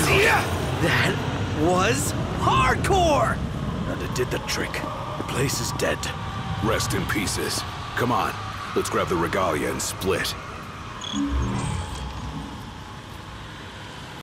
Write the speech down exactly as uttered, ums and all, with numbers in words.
That was hardcore! And it did the trick. The place is dead. Rest in pieces. Come on, let's grab the regalia and split.